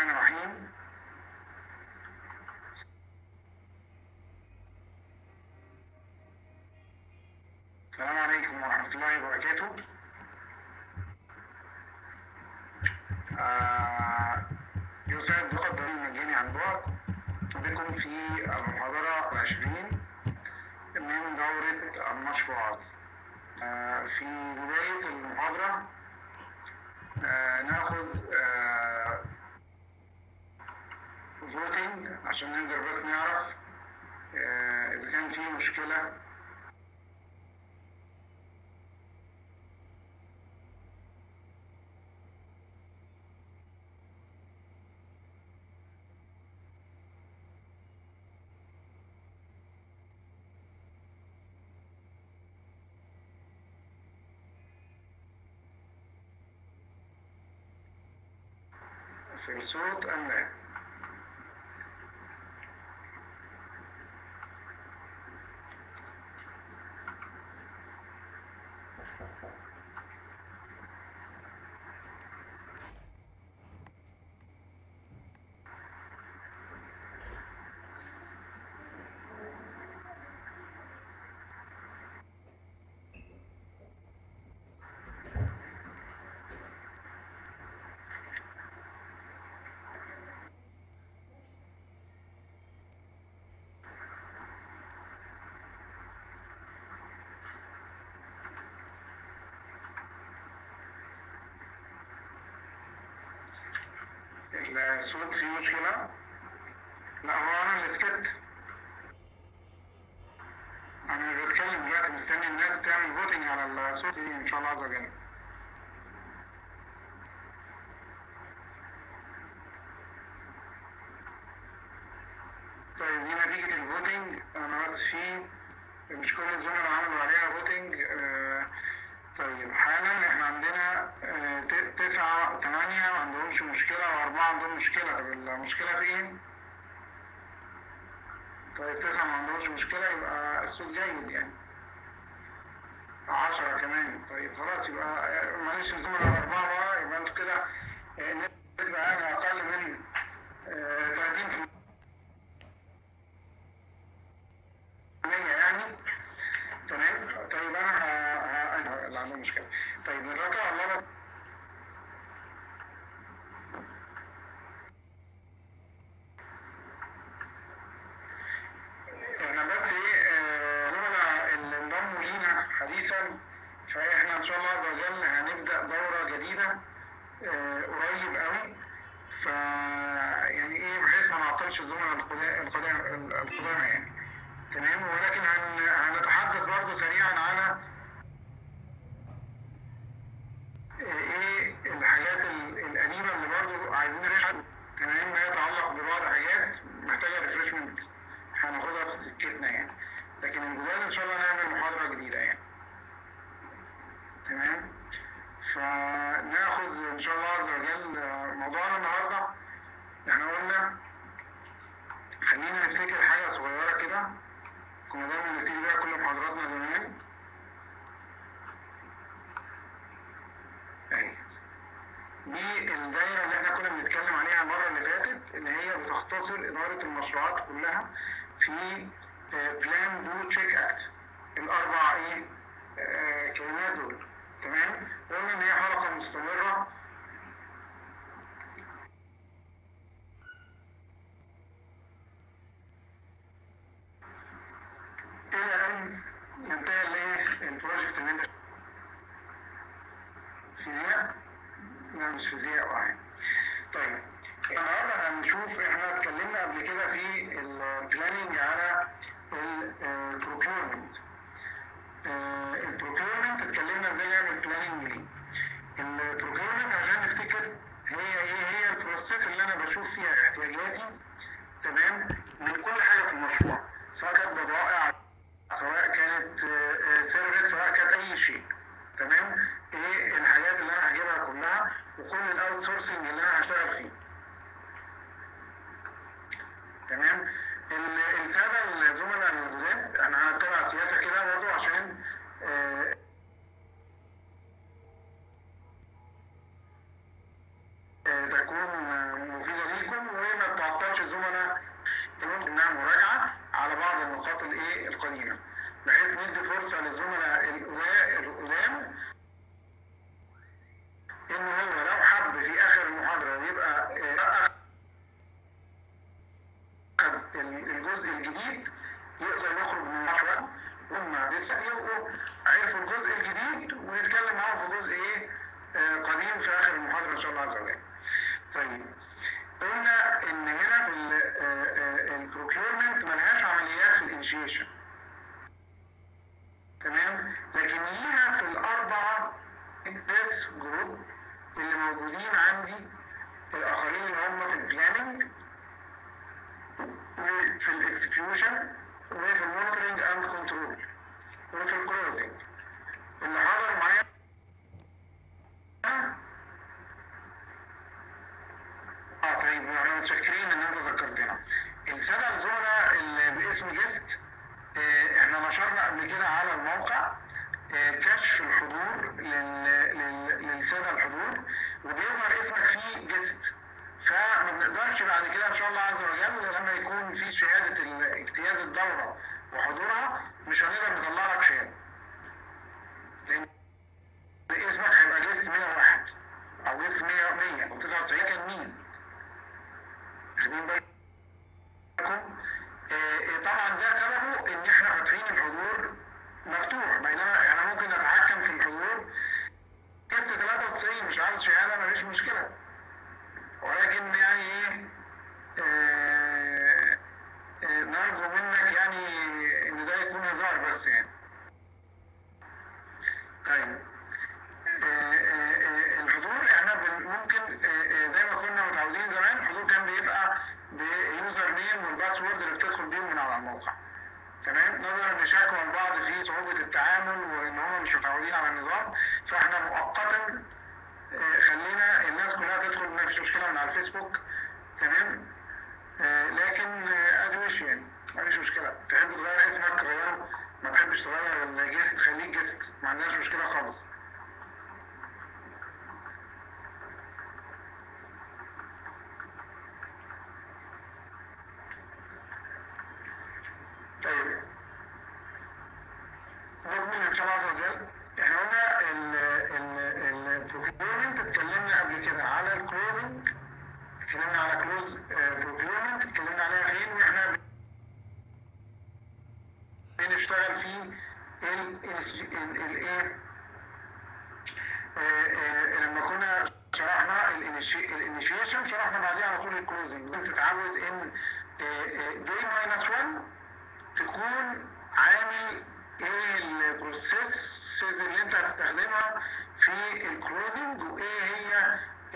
الرحمن الرحيم. السلام عليكم ورحمة الله وبركاته. يسعد لقاء الدليل المجاني عن بعد بكم في المحاضرة 20 من دورة المشروعات. في بداية المحاضرة ناخذ فوتنج عشان نقدر بس نعرف إذا كان في مشكلة في الصوت أم لا. الصوت فيه مشكلة؟ لا، هو أنا اللي سكت. أنا بتكلم دلوقتي مستني الناس تعمل فوتنج على الصوت إن شاء الله عز وجل. طيب دي نتيجة الفوتنج. أنا بس مش كل الزملاء عملوا عليها فوتنج. طيب حالا احنا عندنا 9 8 ما عندهمش مشكلة و4 عندهم مشكلة. طب المشكلة فين؟ طيب 9 ما عندهمش مشكلة، يبقى الصوت جيد يعني. 10 كمان. طيب خلاص، يبقى معلش الزملاء 4 بقى، يبقى انتوا كده نسبة يعني أقل من 30% يعني. تمام. طيب أنا اللي عندهم مشكلة. طيب نراجع الله. احنا بس زملاء اللي انضموا لينا حديثا، فاحنا ان شاء الله عز وجل هنبدأ دورة جديدة قريب قوي. يعني بحيث ما نعطلش الزملاء القدامى يعني. تمام. ولكن هنتحدث برضه سريعا على الحاجات القديمة اللي برضه عايزين نرجع. تمام. ما يتعلق ببعض حاجات محتاجة ريفرشمنت هناخدها في سكتنا يعني. لكن الجداد ان شاء الله نعمل محاضرة جديدة يعني. تمام. فناخذ ان شاء الله عز وجل موضوعنا النهارده. احنا قلنا خلينا نفتكر حاجة صغيرة كده كنا دايما بنبتدي بيها كل محاضراتنا زمان. دي الدايرة اللي احنا كنا بنتكلم عليها المرة اللي فاتت، اللي هي بتختصر إدارة المشروعات كلها في بلان دو تشيك اكت. الأربع كلمات دول. تمام. قلنا إن هي حلقة مستمرة إلى أن ينتهي البروجكت اللي انت فيزياء. لا مش فيزياء واحد. طيب النهارده هنشوف، احنا اتكلمنا قبل كده في البلاننج على البروكيورمنت. البروكيورمنت اتكلمنا ازاي نعمل بلاننج ليه. البروكيورمنت عشان نفتكر هي البروسيس اللي انا بشوف فيها احتياجاتي. تمام. من كل حاجه في المشروع، سواء كانت بضائع، سواء كانت سيرفيس، سواء كانت اي شيء. تمام. الحاجات اللي انا هجيبها كلها وكل الاوت سورسنج اللي انا هشتغل فيه. تمام. الساده الزملاء الجداد، انا هنتبع سياسه كده برضه عشان تكون مفيده الله عز وجل. طيب قلنا ان هنا في البروكيورمنت ملهاش عمليات في الانيشيشن، تمام، لكن ليها في الاربعه بس جروب اللي موجودين عندي، الاخرين اللي هم في البلاننج وفي الاكسكيوشن وفي المونيتورنج اند كنترول وفي الكلوزنج. اللي حضر معايا طيب احنا متشكرين ان انت ذكرتنا. الساده الزملاء اللي باسم جست، احنا نشرنا قبل كده على الموقع كشف الحضور للساده الحضور، وبيظهر اسمك فيه جست، فما بنقدرش بعد كده ان شاء الله عز وجل لما يكون في شهاده اجتياز الدوره وحضورها مش هنقدر نطلع لك شهاده، لان اسمك هيبقى جست 101 او جست 100 او 99 كان مين؟ واخدين بالكم؟ طبعا ده سببه ان احنا فاتحين الحضور مفتوح، بينما احنا ممكن نتحكم في الحضور. جبت 93 مش عاوز شهاده مفيش مشكله، ولكن يعني ايه نرجو منك يعني ان ده يكون هزار بس يعني. طيب الحضور احنا ممكن زي ما كنا متعودين زمان، الحضور كان بيبقى بيوزر نيم والباسورد اللي بتدخل بيهم من على الموقع، تمام، نظرا لشكوى البعض في صعوبه التعامل وان هم مش متعودين على النظام، فاحنا مؤقتا خلينا الناس كلها تدخل مفيش مشكله من على الفيسبوك، تمام، لكن ازوش يعني مفيش مشكله، تحب تغير اسمك غيره، ما تحبش تغير الجست خليك جست، ما عندناش مشكله خالص. طيب نكمل ان شاء الله عز وجل. احنا قلنا البروكيورمنت اتكلمنا قبل كده على الكلوزنج، اتكلمنا على كلوز بروكيورمنت، اتكلمنا عليها فين واحنا بنشتغل في لما كنا شرحنا الانيشيشن شرحنا بعديها على طول الكلوزنج. انت تتعود ان جي ماينس 1 تكون عامل ايه البروسيس اللي انت هتستخدمها في الكلوزنج، وايه هي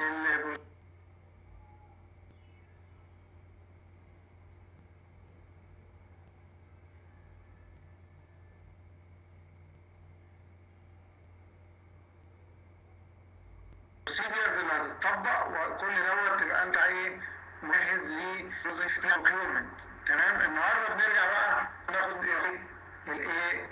البروسيدرز اللي هتطبق، وكل دوت تبقى انت ايه مجهز للكلوزنج بروكيورمنت، تمام. النهارده بنرجع بقى ناخد الايه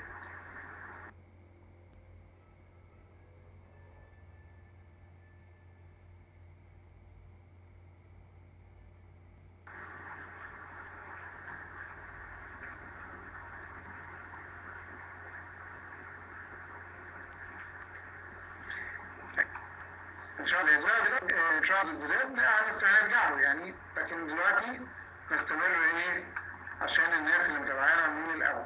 ان شاء الله ان شاء الله الجداد لسه هنرجع له يعني، لكن دلوقتي نستمر ايه عشان الناس اللي متابعانا من الاول.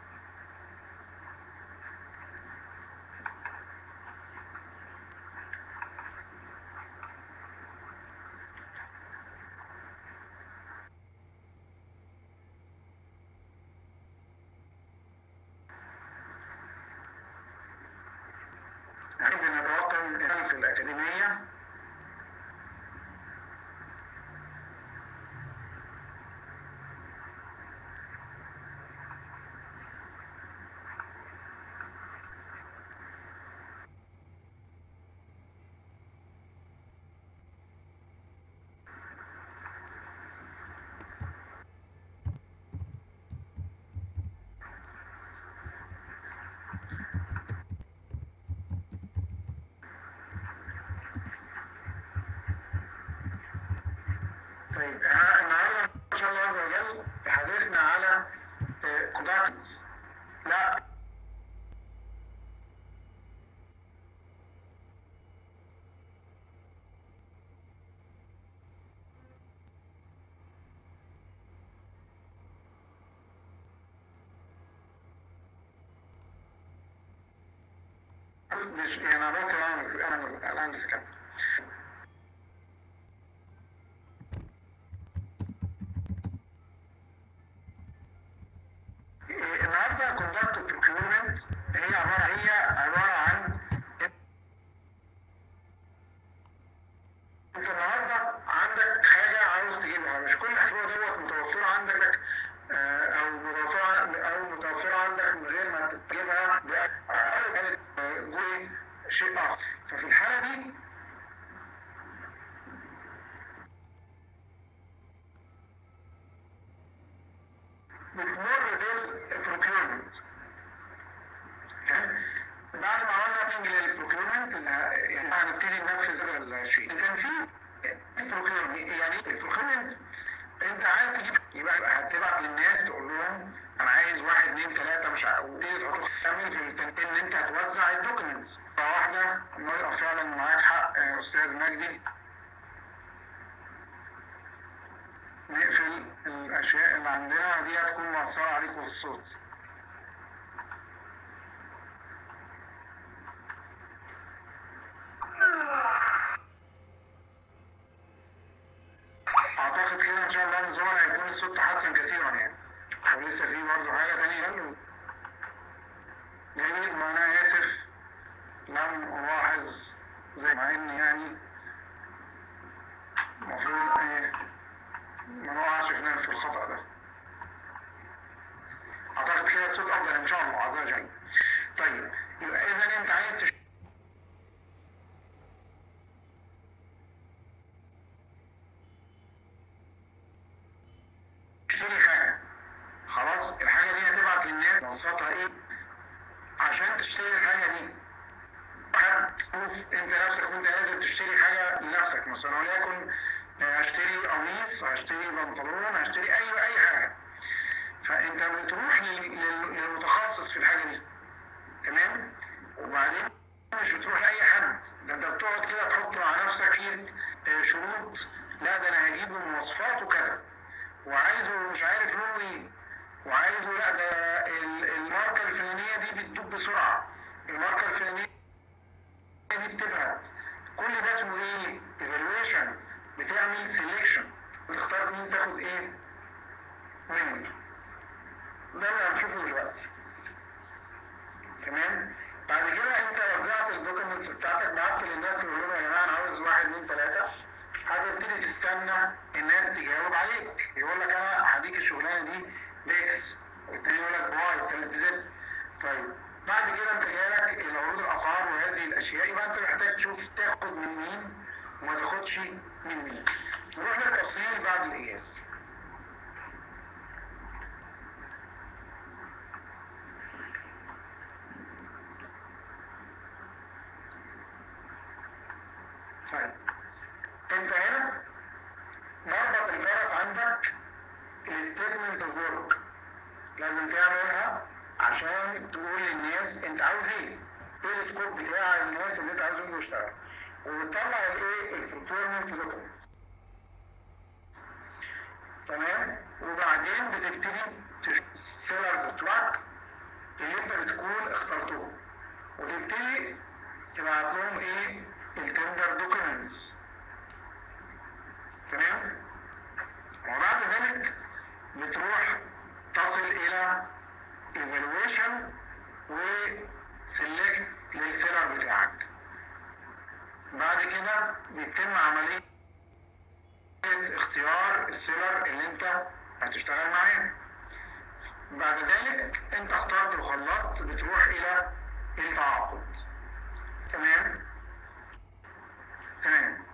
نتوقع من في الأكاديمية طيب النهارده ان شاء الله عز وجل حديثنا على كونتاكتس. لا مش يعني انا بس انا الان شيء اخر. ففي الحاله دي بتمر بالبروكيورمنت. بعد ما عملنا ميتنج للبروكيورمنت يعني هنبتدي ننفذ هذا الشيء. كان في بروكيورمنت، يعني البروكيورمنت انت عايز تجيب، يبقى هتبعت للناس تقول لهم انا عايز 1 2 3 مش عارف، تعمل في التنتين ان انت هتوزع الدوكيومنتس واحده. فعلا معاك حق يا استاذ مجدي، نقفل الاشياء اللي عندنا دي هتكون مؤثره عليكم في الصوت. اعتقد كده ان شاء الله النظام هيكون الصوت تحسن كثيرا يعني. ولسه في برضه حاجه ثانيه قالوا جميل، ما انا اسف لم الاحظ زي مع ان يعني المفروض ما نقعش في نفس الخطأ ده. اعتقد كده الصوت افضل ان شاء الله عز وجل. طيب يبقى اذا انت عايز تشتري حاجه، خلاص الحاجه دي هتبعت للناس مواصفاتها ايه عشان تشتري الحاجه دي. شوف انت نفسك وانت لازم تشتري حاجه لنفسك، مثلا وليكن هشتري قميص، هشتري بنطلون، هشتري اي حاجه. فانت بتروح للمتخصص في الحاجه دي، تمام؟ وبعدين مش بتروح لاي حد، ده انت بتقعد كده تحط مع نفسك فيه شروط. لا ده انا هجيبه مواصفاته كذا، وعايزه مش عارف لونه ايه، وعايزه لا ده الماركه الفلانيه دي بتدوب بسرعه، الماركه الفلانيه دي بتبعد. كل ده اسمه ايه؟ evaluation. بتعمل سيلكشن، بتختار مين تاخد ايه منه. ده اللي هنشوفه دلوقتي، تمام؟ بعد كده انت وزعت الدوكيومنتس بتاعتك، بعت للناس تقول لهم يا جماعه انا عاوز 1 2 3. هتبتدي تستنى الناس تجاوب عليك، يقول لك انا هديك الشغلانه دي باكس، والتاني يقول لك واي، والتالت زد. طيب بعد كده انت جايلك العروض الاسعار وهذه الاشياء، يبقى انت محتاج تشوف تاخد من مين وما تاخدش من مين. نروح للتفصيل بعد القياس. طيب انت هنا مربط الفرس عندك الستيتمنت اوف ورك، لازم تعملها عشان تقول للناس انت عاوز ايه السكوب بتاع الناس اللي انت عاوزهم يشتغلوا، وبتطلع الايه البروكيورمنت دوكيومنتس، تمام؟ وبعدين بتبتدي السيلرز بتوعك اللي انت بتكون اخترتهم، وتبتدي تبعت لهم ايه التندر دوكيومنتس، تمام؟ وبعد ذلك بتروح تصل الى evaluation وسلكت للسيلر بتاعك. بعد كده بيتم عملية اختيار السيلر اللي انت هتشتغل معاه. بعد ذلك انت اخترت وخلصت، بتروح الى التعاقد، تمام؟ تمام.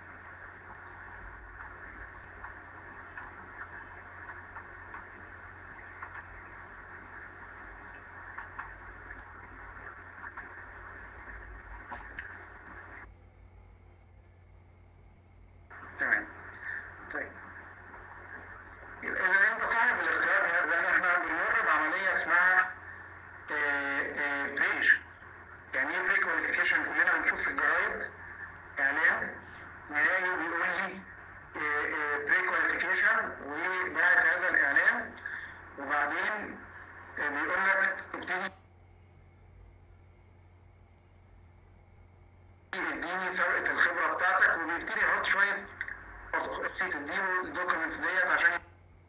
تمام. طيب إذا أنت صاحب الاختيار، لأن إحنا بنمر بعملية اسمها بريش. يعني إيه بري كواليفيكيشن؟ كلنا بنشوف في الجرايد إعلان نلاقي بيقول لي بري كواليفيكيشن، وبعد هذا الإعلان وبعدين بيقول لك ابتدي اديني سابقة الخبرة بتاعتك، وبيبتدي يحط شوية تديله الدوكيومنتس ديت عشان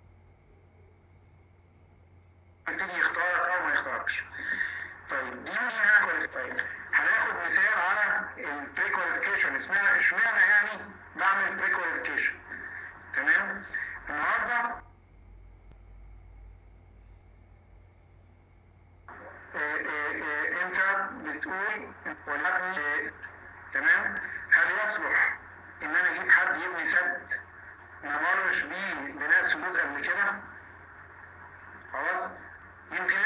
يبتدي يختارك او ما يختاركش. طيب دي ليها طيب هناخد مثال على البري كواليفيكيشن. اشمعنى يعني بعمل بري كواليفيكيشن؟ تمام؟ النهارده انت بتقول ولكن تمام، هل يصلح ان انا اجيب حد يبني سد ما مرش بيه بناء سدود قبل كده؟ خلاص، يمكن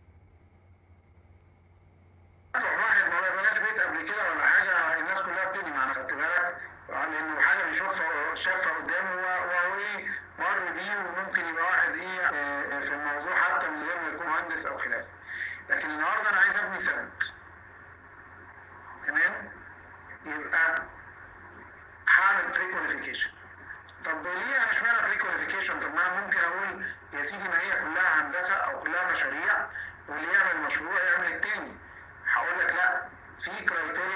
واحد ما بناش بيت قبل كده ولا حاجه، الناس كلها بتبني معانا، خدت بالك؟ لانه حاجه شافها قدامه وهو ايه مر بيه، وممكن يبقى واحد ايه في الموضوع حتى من غير ما يكون مهندس او خلافه. لكن النهارده انا عايز ابني سد، تمام؟ يبقى هعمل بري كواليفيكيشن. طب ليه انا اشمعنى بري كواليفيكيشن؟ طب ما انا ممكن اقول يا سيدي ما هي كلها هندسه او كلها مشاريع، واللي يعمل مشروع يعمل التاني. هقول لك لا، في كرايتيريا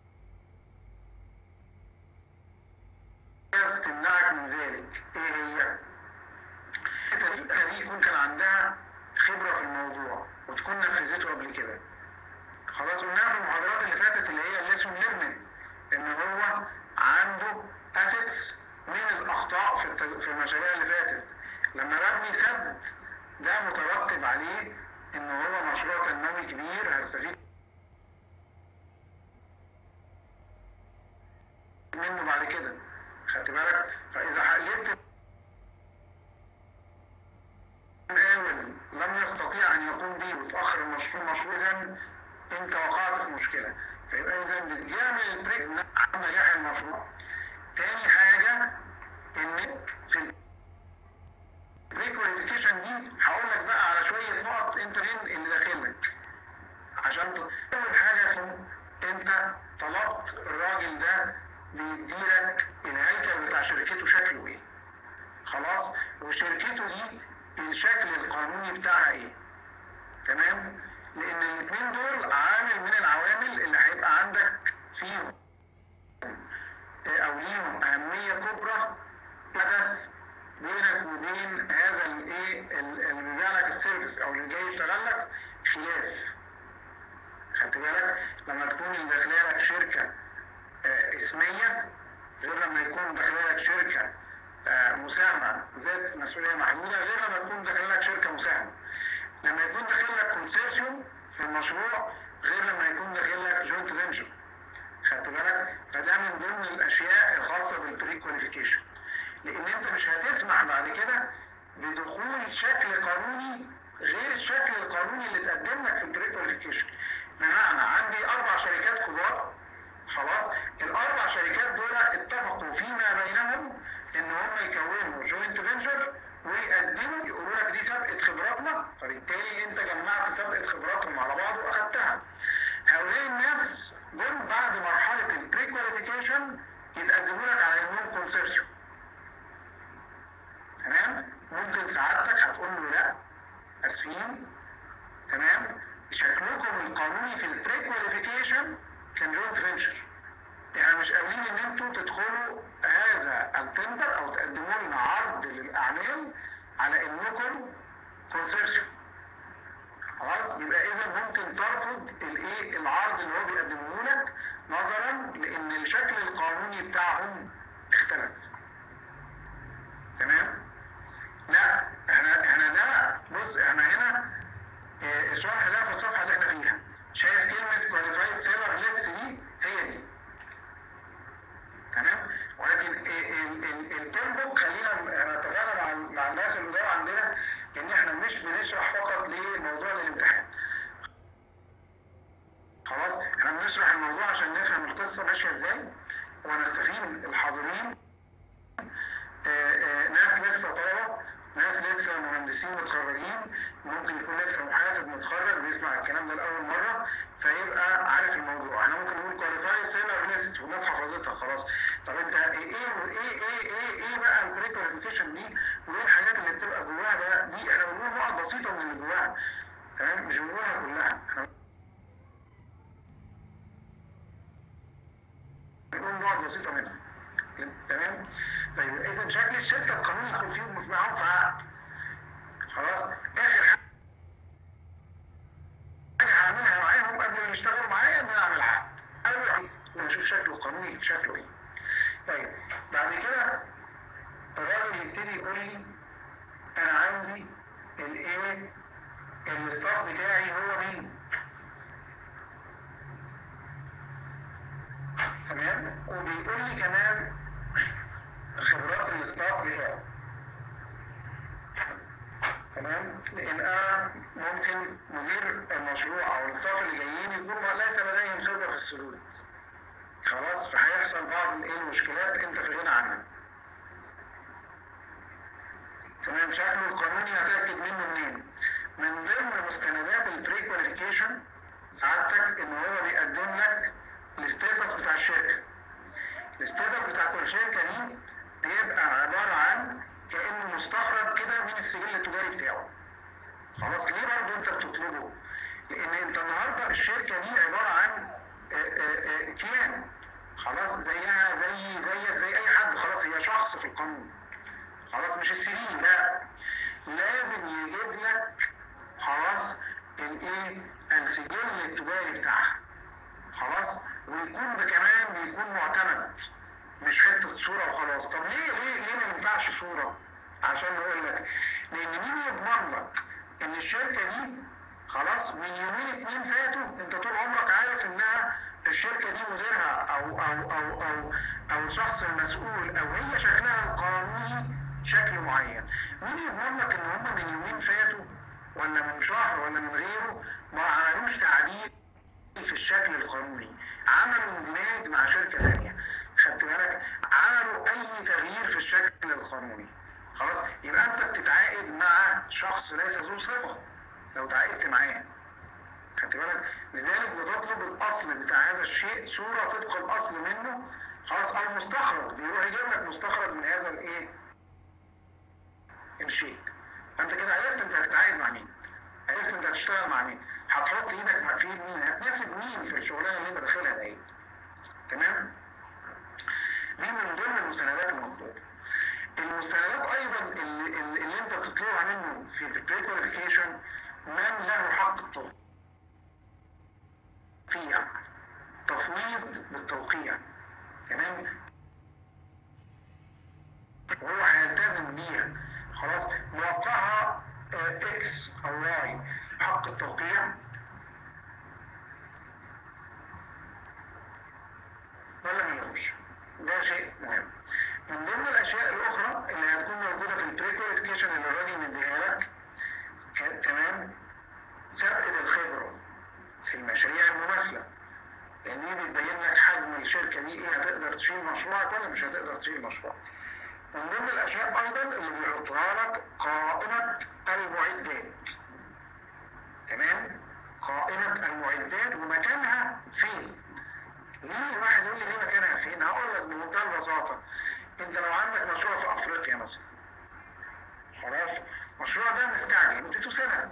تمنعك من ذلك. ايه هي؟ الفرقه دي يكون كان عندها خبره في الموضوع وتكون نفذته قبل كده. خلاص، قلناها في المحاضرات اللي فاتت اللي هي الليسون ليرنينج، ان هو عنده اسيتس من الاخطاء في المشاريع اللي فاتت. لما ببني سد ده مترتب عليه ان هو مشروع تنموي كبير هستفيد منه بعد كده، خدت بالك؟ فاذا جبت مقاول لم يستطيع ان يقوم به وتاخر المشروع اذا انت وقعت في مشكله. فيبقى اذا بتعمل البريك عن نجاح المشروع. تاني حاجه ان في البري كواليفيكيشن دي هقول لك بقى على شويه نقط انت فين اللي داخلك عشان اول حاجه انت طلبت الراجل ده بيديلك الهيكل بتاع شركته شكله ايه. خلاص، وشركته دي الشكل القانوني بتاعها ايه، تمام؟ لان الاثنين دول عامل من العوامل اللي هيبقى عندك فيهم او ليهم اهميه كبرى حدث بينك وبين هذا الايه اللي بيبيع لك السيرفيس او اللي جاي يشتغل لك خلاف. خدت بالك؟ لما تكون اللي داخله لك شركه اسميه غير لما يكون داخله لك شركه مساهمه ذات مسؤوليه محدوده، غير لما تكون داخله لك شركه مساهمه. لما يكون داخل لك كونسيرشيوم في المشروع غير لما يكون داخل لك جوينت فينشر. خدت بالك؟ فده من ضمن الاشياء الخاصه بالبري كواليفيكيشن، لان انت مش هتسمح بعد كده بدخول شكل قانوني غير الشكل القانوني اللي اتقدم لك في البري كواليفيكيشن. بمعنى عندي 4 شركات كبار، خلاص، ال4 شركات دول اتفقوا فيما بينهم ان هم يكونوا جوينت فينشر ويقدموا يقولوا لك دي سابقه خبراتنا، فبالتالي انت جمعت سابقه خبراتهم على بعض واخدتها. هؤلاء الناس دول بعد مرحله البري كواليفيكيشن يتقدموا لك على انهم كونسيرشن، تمام؟ ممكن سعادتك هتقول له لا اسفين، تمام؟ شكلكم القانوني في البري كواليفيكيشن كان جوينت فينشر، يعني مش قابلين ان انتوا تدخلوا هذا التندر او تقدموا لنا عرض للاعمال على انكم كونسيرشن. خلاص، يبقى اذا ممكن ترفض الايه العرض اللي هو بيقدمه لك نظرا لان الشكل القانوني بتاعهم اختلف، تمام؟ لا، احنا ده بص، احنا هنا الشرح ده في الصفحه اللي احنا فيها، شايف كلمه كواليفايد سيلر ليست دي؟ هي دي، تمام؟ ولكن التيربو خلينا نتغلب مع الناس اللي جوه عندنا ان احنا مش بنشرح فقط لموضوع الامتحان. خلاص، احنا بنشرح الموضوع عشان نفهم القصه ماشيه ازاي ونستفيد الحاضرين. ناس لسه طلبه، ناس لسه مهندسين متخرجين، ممكن يكون لسه محاسب متخرج بيسمع الكلام ده لاول مره فيبقى عارف الموضوع. احنا ممكن نقول كواليفايد سيلر ليست والناس حفظتها خلاص. طب انت ايه بقى البري كواليفيكيشن دي وايه الحاجات اللي بتبقى جواها بقى؟ دي احنا بنقول نقط بسيطه من اللي جواها، تمام؟ مش بنقولها كلها، احنا بنقول نقط بسيطه منها، تمام؟ طيب اذا شكل الشركه القانوني يكون فيهم معاهم في عقد. خلاص، اخر حاجه هعملها معاهم قبل ما يشتغلوا معايا ان انا اعمل عقد اول ونشوف شكله القانوني شكله ايه. طيب بعد كده الراجل يبتدي يقول لي انا عندي الايه الستاف بتاعي هو مين؟ بتاعه. تمام؟ لان انا ممكن مدير المشروع او الستاف اللي جايين يكون ليس لديهم خبره في السلوك. خلاص، فهيحصل بعض المشكلات انت في غنى عنها. تمام؟ شكله القانوني هتاكد منه منين؟ من ضمن مستندات البري كواليفيكيشن سعادتك ان هو بيقدم لك الستاتس بتاع الشركه. الستاتس بتاع كل شركه دي بيبقى عباره عن كانه مستخرج كده من السجل التجاري بتاعه. خلاص، ليه برضه انت بتطلبه؟ لان انت النهارده الشركه دي عباره عن كيان. خلاص، زيها زي اي حد. خلاص، هي شخص في القانون. خلاص، مش السي، لا، لازم يجيب لك خلاص السجل التجاري بتاعها. خلاص، ويكون كمان بيكون معتمد، مش حته صوره وخلاص. طب ليه ما ينفعش صوره؟ عشان اقول لك، لان مين يضمن لك ان الشركه دي خلاص من يومين 2 فاتوا انت طول عمرك عارف انها الشركه دي مديرها او الشخص المسؤول او هي شكلها القانوني شكل معين. مين يضمن لك ان هم من يومين فاتوا ولا من شهر ولا من غيره ما عملوش تعديل في الشكل القانوني، عملوا اندماج مع شركه ثانيه، خدت بالك، عملوا اي تغيير في الشكل القانوني. خلاص، يبقى انت بتتعاقد مع شخص ليس ذو صفه لو تعاقدت معاه. خدت بالك؟ لذلك بتطلب الاصل بتاع هذا الشيء، صوره طبق الاصل منه. خلاص، او مستخرج، بيروح يجيب لك مستخرج من هذا الشيء. فانت كده عرفت انت هتتعاقد مع مين، عرفت انت هتشتغل مع مين، هتحط ايدك مع مين، هتناسب مين في الشغلانه اللي انت داخلها دي. تمام؟ دي من ضمن المستندات المطلوبه. المستندات ايضا اللي انت بتطلبها منه في البري كواليفيكيشن، من له حق التوقيع، تفويض بالتوقيع. تمام؟ وهو هيلتزم بيها. خلاص، موقعها اكس او واي، حق التوقيع ولا ملوش. ده شيء مهم. من ضمن الاشياء الاخرى اللي هتكون موجوده في البري كواليفيكيشن اللي الراجل مديها لك، تمام، سابقة الخبره في المشاريع المماثله. لان دي بتبين لك حجم الشركه دي ايه، هتقدر تشيل مشروعك ولا مش هتقدر تشيل مشروعك. من ضمن الاشياء ايضا اللي بيحطها لك قائمه المعدات. تمام؟ قائمه المعدات ومكانها فين. ليه واحد يقول لي ليه مكانها فين؟ هقول لك بمنتهى البساطه. انت لو عندك مشروع في افريقيا مثلا، خلاص، المشروع ده مستعجل، اديته سنه.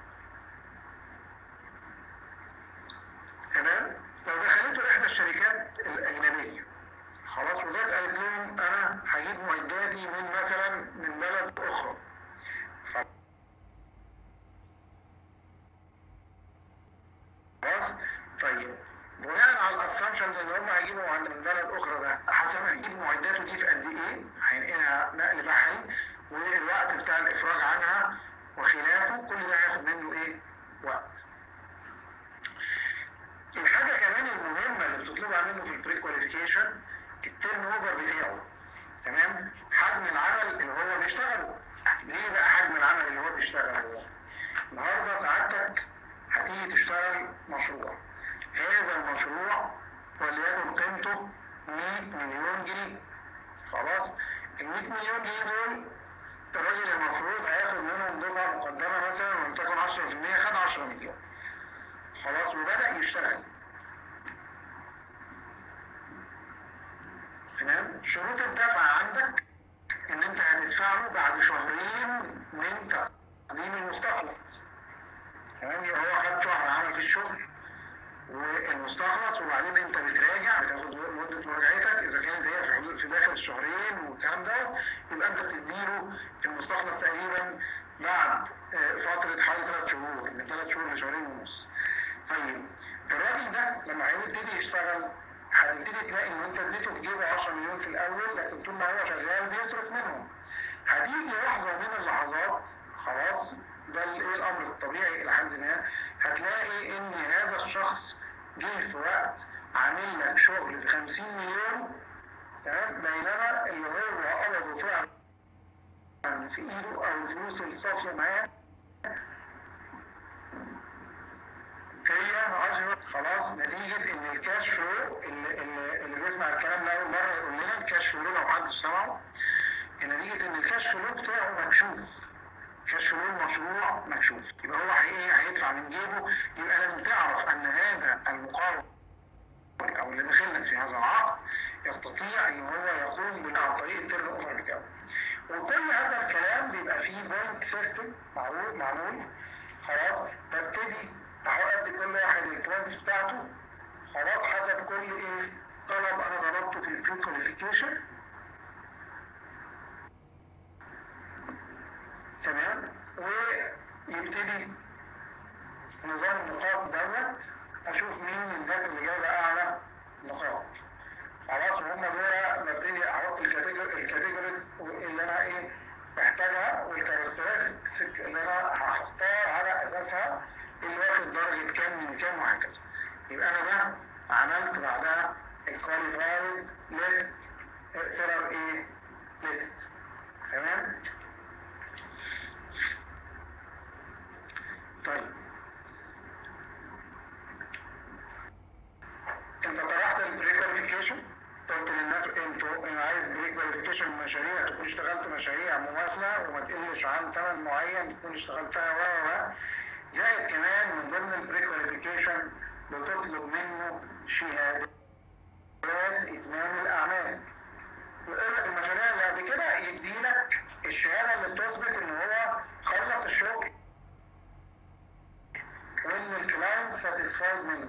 تمام؟ لو دخلته احدى الشركات الاجنبيه، خلاص، وجات قالت لهم انا هجيب معداتي من مثلا من بلد اخرى، خلاص، طيب بناء على الاسامبشن ان هم هيجيبوا من بلد اخرى، ده حسب هيجيب معداته دي في قد ايه، هينقلها نقل بحري، والوقت بتاع الافراج عنها وخلافه، كل ده هياخد منه وقت. الحاجه كمان المهمه اللي بتطلبها منه في البري كواليفيكيشن، التيرن اوفر بتاعه. تمام؟ حجم العمل اللي هو بيشتغله. ليه بقى حجم العمل اللي هو بيشتغله؟ النهارده سعادتك هتيجي تشتغل مشروع، هذا المشروع وليكن قيمته 100 مليون جنيه. خلاص، ال 100 مليون جنيه دول الراجل المفروض هياخد منهم دفعه مقدمه مثلا ولتكن 10%، خد 10 مليون. خلاص، وبدأ يشتغل. تمام؟ شروط الدفع عندك ان انت هتدفعه بعد شهرين من تقديم المستخلص. تمام؟ هو خد شهر عمل في الشغل والمستخلص، وبعدين انت بتراجع، بتاخد مده مراجعتك، اذا كانت هي في حدود في داخل الشهرين والكلام ده، يبقى انت بتديله المستخلص تقريبا بعد فتره حوالي 3 شهور، من 3 شهور لشهرين ونص. طيب الراجل ده لما هيبتدي يشتغل، هتبتدي تلاقي ان انت اديته في جيبه 10 مليون في الاول، لكن طول ما هو شغال بيصرف منهم. هتيجي لحظه من اللحظات، خلاص، ده الامر الطبيعي الى حد ما، هتلاقي ان هذا الشخص جه في وقت عامل لك شغل ب 50 مليون، تمام، بينما اللي هو قبضه فعلا في ايده او الفلوس الصافيه معاه هي 10. خلاص، نتيجه ان الكاش فلو اللي بيسمع الكلام ده اول مره يقول لنا الكاش فلو لو حد سمعه، نتيجه ان الكاش فلو بتاعه مكشوف، كاش فلو المشروع مكشوف، يبقى هو هيدفع من جيبه. يبقى لازم تعرف ان هذا المقاول او اللي داخل لك في هذا العقد يستطيع ان هو يقوم عن طريق التيرن اوفر بتاعه. وكل هذا الكلام بيبقى فيه بوينت سيستم معمول. خلاص، ببتدي احط كل واحد البوينتس بتاعته، خلاص، حسب كل طلب انا طلبته في البري كواليفيكيشن. تمام، ويبتدي نظام النقاط دوت اشوف مين من الناس اللي جايبه اعلى نقاط. خلاص، وهم دول ببتدي احط الكاتيجوريز اللي انا محتاجها، والكاركترستكس اللي انا هختار على اساسها اللي واخد درجه كام من كام وهكذا. يبقى انا ده عملت بعدها الكواليفايد ليست سيلر ليست. تمام. طيب، انت طرحت البري كواليفيكيشن، قلت للناس انتوا انا عايز بري كواليفيكيشن مشاريع، تكون اشتغلت مشاريع مماثله وما تقلش عن ثمن معين تكون اشتغلتها زائد كمان من ضمن البري كواليفيكيشن بتطلب منه شهادات اتمام الاعمال. يقول لك المشاريع اللي قبل كده يديلك الشهاده اللي بتثبت ان هو خلص الشغل وان الكلاينت ساتيسفايد منه.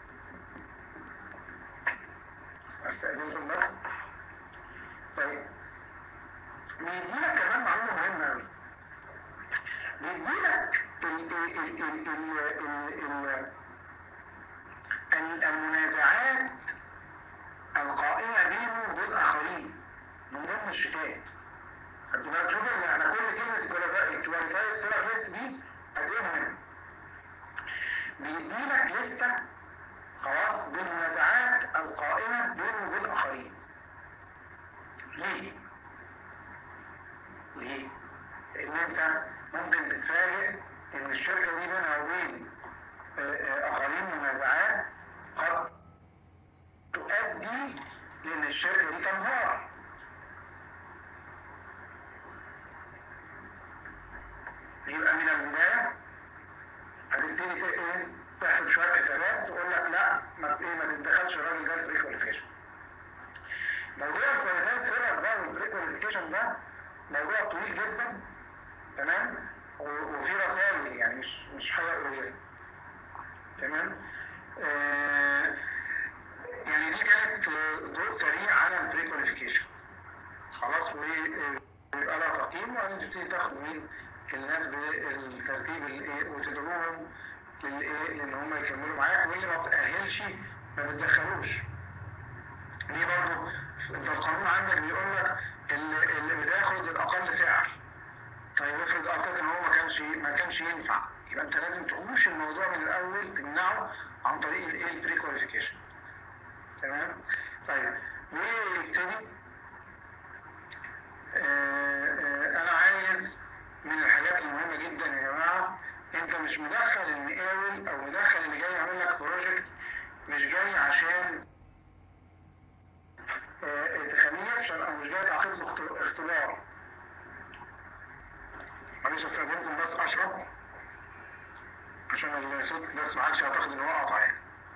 استاذنكم بس. طيب، بيديلك كمان معلومه مهمه قوي، بيديلك المنازعات القائمه بينه وبين الاخرين من ضمن الشتات. انتوا بقى تشوفوا ان احنا كل كلمه كواليفايد سيلر ليست دي قد ايه مهمه. بيديلك لسته، خلاص، بالمنازعات القائمه بينه وبين الاخرين. ليه؟ لان انت ممكن تتفاجئ ان الشركه دي بينها وبين اخرين منازعات قد تؤدي لان الشركه دي تنهار. يبقى من البدايه هتبتدي تحسب شويه حسابات تقول لك لا، ما تتدخلش الراجل ده البري كواليفيكيشن. موضوع الكواليفايد سيلر ده والبري كواليفيكيشن ده موضوع طويل جدا. تمام، وفي رسائل، يعني مش حاجه قليله. تمام. يعني دي كانت ضوء سريع على البري كواليفيكيشن. خلاص، ويبقى لها تقييم، وبعدين تبتدي تاخد من الناس بالترتيب وتدعوهم لان هم يكملوا معاك، واللي ما بتأهلش ما بتدخلوش. دي برضه انت القانون عندك بيقول لك اللي بتاخد الاقل سعر. طيب افرض اعتقد ان هو ما كانش ينفع، يبقى انت لازم تقوش الموضوع من الاول، تمنعه عن طريق البري كواليفيكيشن. تمام. طيب، ويبتدي انا عايز من الحاجات المهمه جدا يا جماعه، انت مش مدخل المقاول او مدخل اللي جاي يعمل لك بروجكت مش جاي عشان تخليه يفشل، او مش جاي تعقد له اختبار. معلش استاذنكم بس اشرب عشان الصوت بس ما حدش يعتقد ان هو قطع يعني.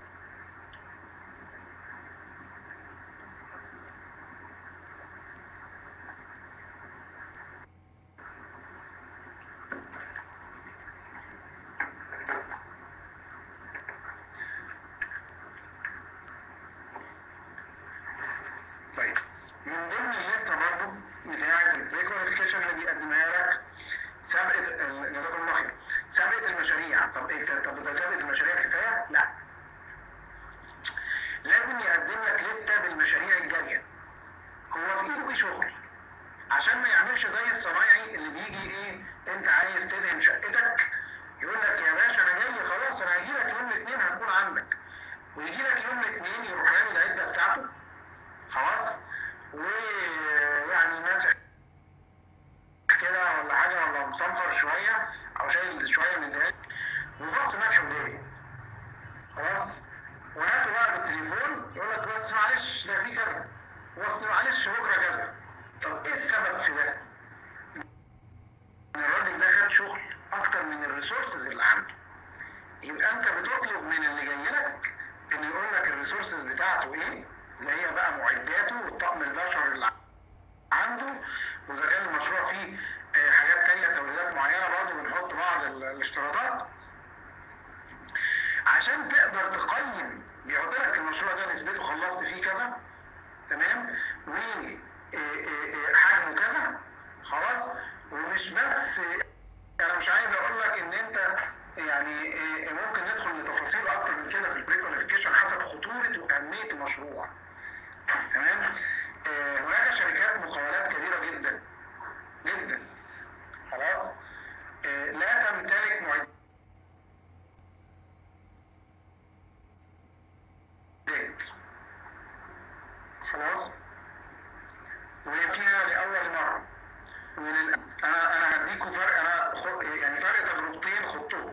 طيب، من ضمن الليسته برضه بتاعه البري كواليفيكيشن اللي بيقدمها لك سابقه المشاريع. طب ده سابقه المشاريع كفايه؟ لا، واصل معلش بكره كذا. طب ايه السبب في ده؟ ان الراجل ده خد شغل اكتر من الريسورسز اللي عنده. يبقى انت بتطلب من اللي جاي لك انه يقول لك الريسورسز بتاعته ايه، اللي هي بقى معداته والطقم البشري اللي عنده، واذا كان المشروع فيه حاجات تانية توريدات معينه برضه بنحط بعض الاشتراطات عشان تقدر تقيم. بيحط لك المشروع ده نسبته خلصت فيه كذا، تمام، وحجمه كذا، خلاص. ومش بس انا مش عايز اقول لك ان انت يعني ممكن ندخل لتفاصيل اكتر من كده في البري كواليفيكيشن حسب خطوره واهميه المشروع، تمام. هناك شركات مقاولات كبيره جدا جدا، خلاص، لا تمتلك معدات، خلاص، وهي فيها لاول مره. انا هديكم فرق، يعني فرق تجربتين خضتهم.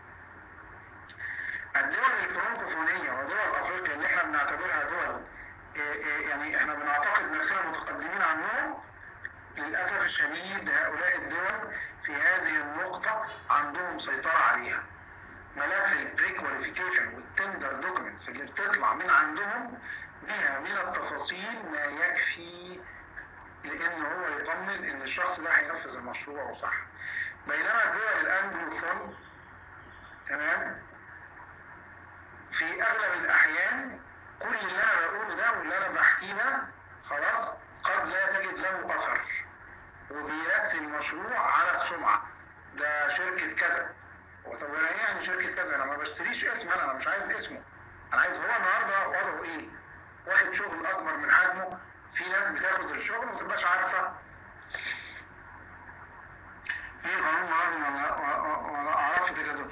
الدول الفرنكوفونيه ودول افريقيا اللي احنا بنعتبرها دول يعني احنا بنعتقد نفسنا متقدمين عنهم، للاسف الشديد هؤلاء الدول في هذه النقطه عندهم سيطره عليها. ملف البري كواليفيكيشن والتندر دوكيومنتس اللي بتطلع من عندهم بها من التفاصيل ما يكفي لان هو يطمن ان الشخص ده هينفذ المشروع صح. بينما الدول الانجلوفون، تمام، في اغلب الاحيان كل اللي انا بقوله ده واللي انا بحكيه ده، خلاص، قد لا تجد له اثر، وبيرسي المشروع على السمعه. ده شركه كذا. طب ايه يعني شركه كذا؟ انا ما بشتريش اسم، انا مش عايز اسمه، انا عايز هو النهارده وضعه ايه، واخد شغل اكبر من حجمه. في ناس بتاخد الشغل وما تبقاش عارفه ايه قانون النهارده ولا اعرفش كده.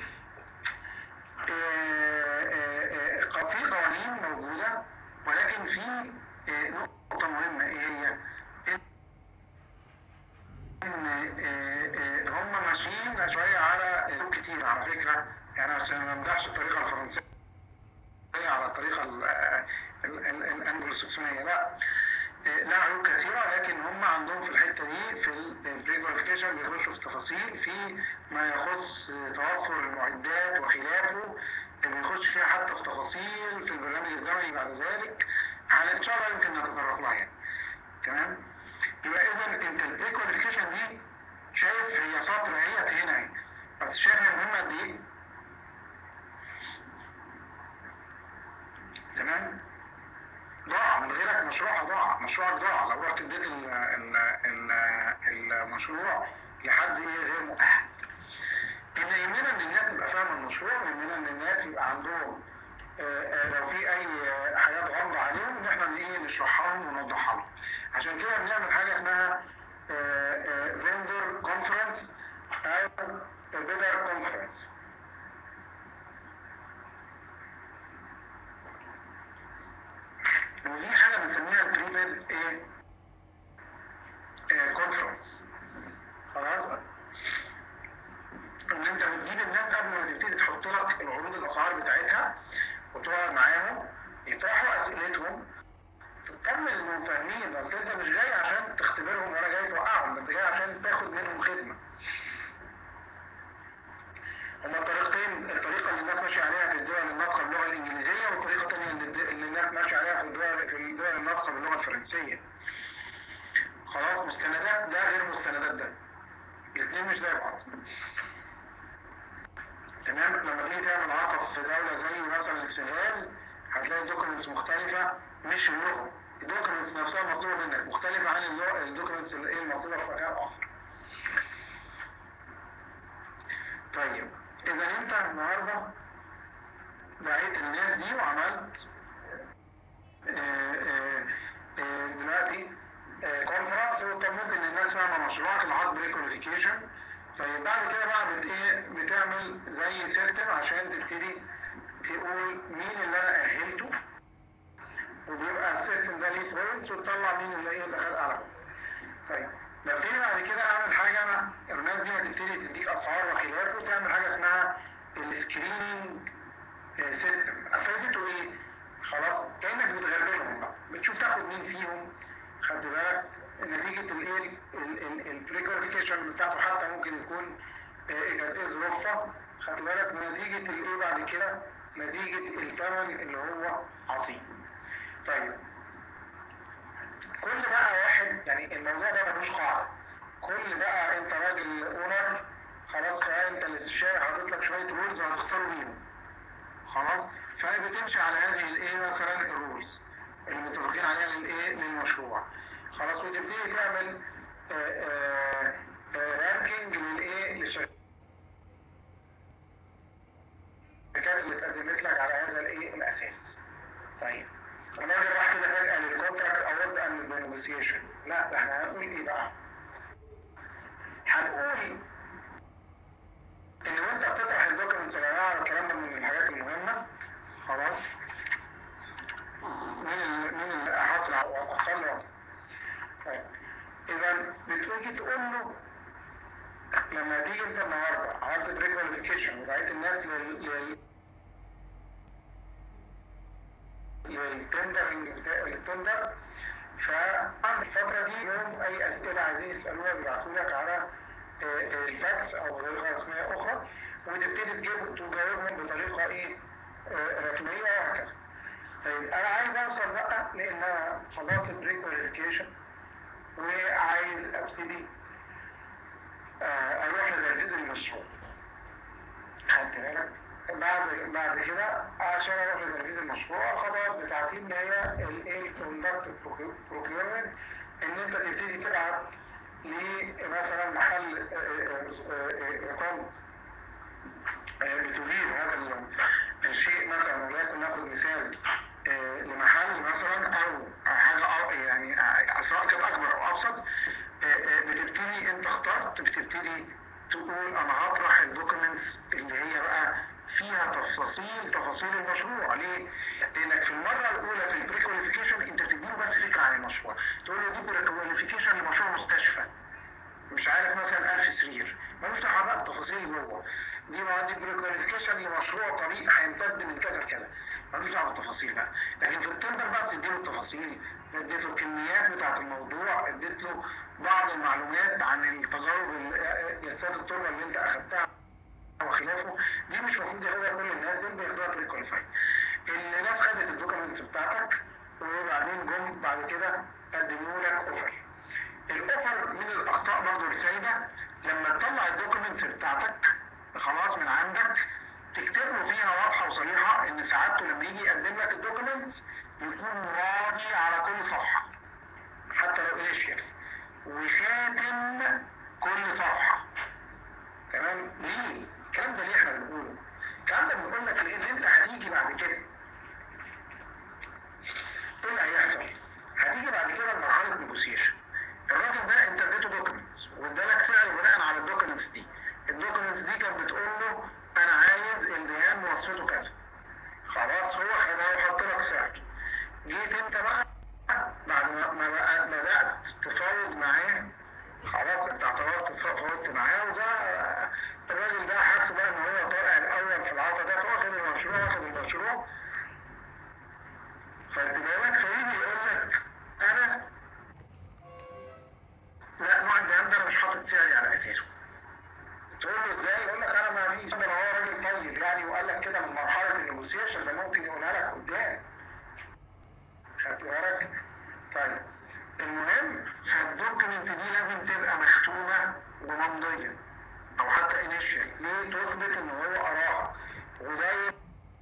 في قوانين موجوده، ولكن في نقطه مهمه ايه هي؟ ان هم ماشيين شويه على كتير على فكره، يعني عشان ما نمدحش الطريقه الفرنسيه على الطريقه الانجلو ساكسونيه، لا عيوب كثيره، لكن هم عندهم في الحته دي في البري كواليفيكيشن بيخشوا في تفاصيل في ما يخص توفر المعدات وخلافه، بيخش فيها حتى في تفاصيل في البرنامج الزمني بعد ذلك، ان شاء الله يمكن نتطرق لها يعني، تمام. يبقى اذا انت البري كواليفيكيشن دي شايف هي سطر هي هنا، بس شايف هي مهمه قد ايه؟ تمام. ضاع من غيرك مشروعك ضاع لو رحت اديت المشروع لحد غير مؤهل. ان يهمنا ان الناس تبقى فاهمه المشروع، ويهمنا ان الناس يبقى عندهم لو في اي حاجات غامضه عليهم ان احنا نشرحها لهم ونوضحها لهم. عشان كده بنعمل حاجه اسمها فيندور كونفرنس او بيدر كونفرنس. ودي حاجه بنسميها البريبل كونفرنس، خلاص. ان انت بتجيب الناس قبل ما تبتدي تحط لك العروض الاسعار بتاعتها وتقعد معاهم يطرحوا اسئلتهم، تطمن انهم فاهمين. اصل انت مش جاي عشان تختبرهم ولا جاي توقعهم، انت جاي عشان تاخد منهم خدمه. هما طريقتين، الطريقه اللي الناس ماشيه عليها في الدول الناطقه باللغه الانجليزيه، والطريقه الثانيه اللي الناس ماشيه عليها في الدول الناطقه باللغه الفرنسيه. خلاص، مستندات ده غير مستندات ده، الاثنين مش زي بعض، تمام. لما تيجي تعمل عقد في دوله زي مثلا السنغال هتلاقي دوكيومنتس مختلفه، مش اللغه، الدوكيومنتس نفسها مطلوبه منك مختلفه عن الدوكيومنتس اللي المطلوبه في مكان اخر. طيب، اذا انت النهارده دعيت الناس دي وعملت دلوقتي كونفرنس وطمنت ان الناس فاهمه مشروعك اللي حاطط بري كواليفيكيشن. طيب بعد كده بقى بتعمل زي سيستم عشان تبتدي تقول مين اللي انا اهلته، وبيبقى السيستم ده ليه بوينتس وتطلع مين اللي خد اعلى بوينتس. طيب ببتدي بعد كده اعمل حاجه، انا الناس دي هتبتدي تديك اسعار وخلافه، وتعمل حاجه اسمها السكريننج سيستم. افادته ايه؟ خلاص، كانك بتغربلهم بقى، بتشوف تاخد مين فيهم خدت بالك؟ نتيجه الايه البري كواليفيكيشن بتاعته حتى ممكن يكون كانت ايه ظروفها، خدت بالك؟ ونتيجه الايه بعد كده نتيجه الثمن اللي هو عطيه. طيب كل بقى واحد يعني الموضوع ده ملوش قاعده، كل بقى انت راجل اونر خلاص، انت الاستشاري حاطط لك شويه رولز وهتختار بيهم خلاص، فبتمشي على هذه الايه مثلا الرولز اللي متفقين عليها للايه للمشروع خلاص، وتبتدي تعمل رانكينج للايه للشركات اللي اتقدمت لك على هذا الايه الاساس. طيب انا راح كده فجاه للكونتراكت او ابدا النيجوسيشن، لا ده احنا هنقول ايه بقى؟ هنقول ان وانت بتطرح الدوكيومنتس يا جماعه، الكلام ده من الحاجات المهمه خلاص، من اللي حاصل على طيب اذا بتيجي تقول له لما تيجي انت النهارده عملت بري كواليفيكيشن ودعيت الناس للتندر، فعند الفتره دي لهم اي اسئله عايزين يسالوها بيبعتوا لك على الفاكس او طريقه رسميه اخرى، وتبتدي تجاوبهم بطريقه ايه رسميه وهكذا. طيب انا عايز اوصل بقى لان انا خلصت البري كواليفيكيشن وعايز ابتدي اروح لتنفيذ المشروع. خدت بالك؟ بعد كده عشان اروح لتنفيذ المشروع الخطوات بتاعتي اللي هي الايه الكوندكت بروكيورمنت، ان انت تبتدي تبعت لمثلا محل اقامه بتدير هذا الشيء مثلا، وليكن ناخد مثال لمحل مثلا او حاجه أو يعني سواء كان اكبر او ابسط، بتبتدي انت اخترت بتبتدي تقول انا هطرح الدوكيومنتس اللي هي بقى فيها تفاصيل المشروع. ليه؟ لانك في المره الاولى في البري كواليفيكيشن انت بتديله بس فكره عن المشروع، تقول له دي بري كواليفيكيشن لمشروع مستشفى مش عارف مثلا 1000 سرير، ملوش دعوه بقى التفاصيل جوه، دي بري كواليفيكيشن لمشروع طريق هيمتد من كذا لكذا، ملوش دعوه بالتفاصيل بقى. لكن في التندر بقى بتديله التفاصيل، اديته الكميات بتاعت الموضوع، اديت له بعض المعلومات عن التجارب جلسات التربه اللي انت اخدتها وخلافه، دي مش المفروض ياخدها كل الناس، دول بياخدوها بري كواليفايد. الناس خدت الدوكيومنتس بتاعتك وبعدين جم بعد كده قدموا لك اوفر. الاوفر من الاخطاء برضه السائده لما تطلع الدوكيومنتس بتاعتك خلاص من عندك تكتب له فيها واضحه وصريحه ان سعادته لما يجي يقدم لك الدوكيومنتس يكون راضي على كل صفحه حتى لو انيشيال، وخاتم كل صفحه. تمام؟ ليه؟ الكلام ده ليه احنا بنقوله؟ الكلام ده بنقول لك لان انت هتيجي بعد كده ايه اللي هيحصل؟ هتيجي بعد كده لمرحله نيجوسيشن. الراجل ده انت اديته دوكيومنتس وادالك سعر بناء على الدوكيومنتس دي، الدوكيومنتس دي كانت بتقول له انا عايز الدهان مواصفته كذا، خلاص هو خدها وحط لك سعر. جيت انت بقى بعد ما بدات تفاوض معاه، خلاص انت اعتبرت فاوضت معاه، وده الراجل ده حاسس بقى ان هو طالع الاول في العطا ده، واخد المشروع خدت بالك، فيجي يقول لك انا لا نوع الدهان ده انا مش حاطط سعري على اساسه. تقول له ازاي؟ يقول لك انا ما فيش، ده هو راجل طيب يعني وقال لك كده من مرحله النيجوسيشن، ده ممكن يقولها لك قدام. خدت بالك؟ طيب المهم فالدوكيمنت دي لازم تبقى مختومه وممضيه او حتى انيشال، ليه؟ تثبت ان هو قراها، وده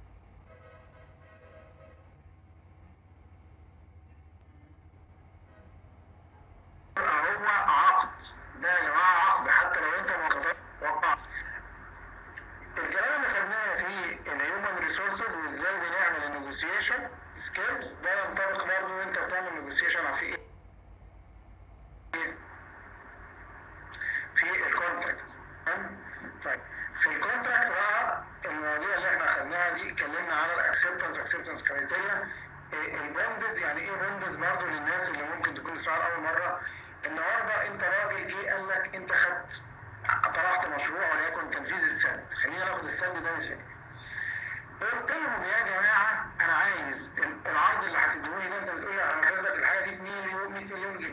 هو عقد، ده يا جماعه عقد حتى لو انت ما وقعت. الكلام اللي خدناه في الهيومن ريسورسز وازاي بنعمل النيجوسيشن سكيلز ده ينطبق برضه وانت بتعمل نيجوسيشن في ايه؟ في الكونتراكت. طيب في الكونتراكت بقى المواضيع اللي احنا خدناها دي اتكلمنا على الاكسبتنس كرايتيريا، البوندز يعني ايه بوندز برضه للناس اللي ممكن تكون سؤال اول مره. النهارده انت راجل جه قال لك انت خدت طرحت مشروع وليكن تنفيذ السد، خلينا ناخد السد ده مثال. قلت لهم يا جماعه انا عايز العرض اللي هتديهولي ده، انت بتقول لي انا هنفذ لك الحاجه دي 2 مليون 100 مليون جنيه،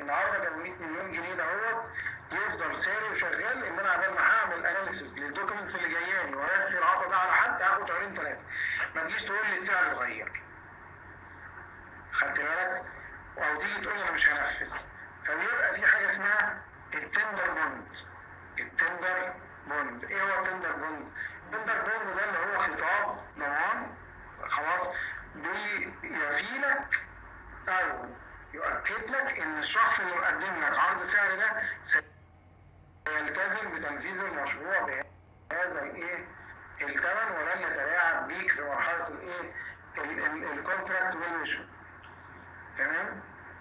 النهارده كان 100 مليون جنيه دهوت يفضل ساري وشغال، ان انا عبال ما هعمل اناليسيس للدوكيومنتس اللي جاياني وارسل العطا ده على حد هاخد شهرين ثلاثه. ما تجيش تقول لي السعر اتغير. خدت بالك؟ او تيجي تقول لي انا مش هنفذ. فبيبقى في حاجه اسمها التندر بوند. التندر بوند، ايه هو التندر بوند؟ التندر بوند ده اللي هو خطاب ضمان، خلاص، بيفيلك او يؤكد لك ان الشخص اللي مقدم لك عرض سعر ده سيلتزم بتنفيذ المشروع بهذا الايه الثمن، ولن يتلاعب بيك في مرحله الايه الكونتراكت والمشن. تمام؟